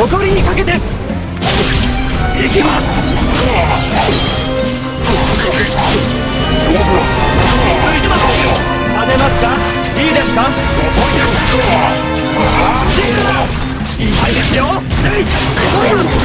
誇りにかけていきます。立てますか？いいですか？いいですよ。